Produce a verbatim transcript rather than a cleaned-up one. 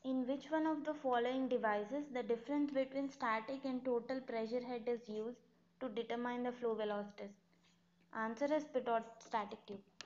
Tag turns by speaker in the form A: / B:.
A: In which one of the following devices the difference between static and total pressure head is used to determine the flow velocity? Answer is pitot static tube.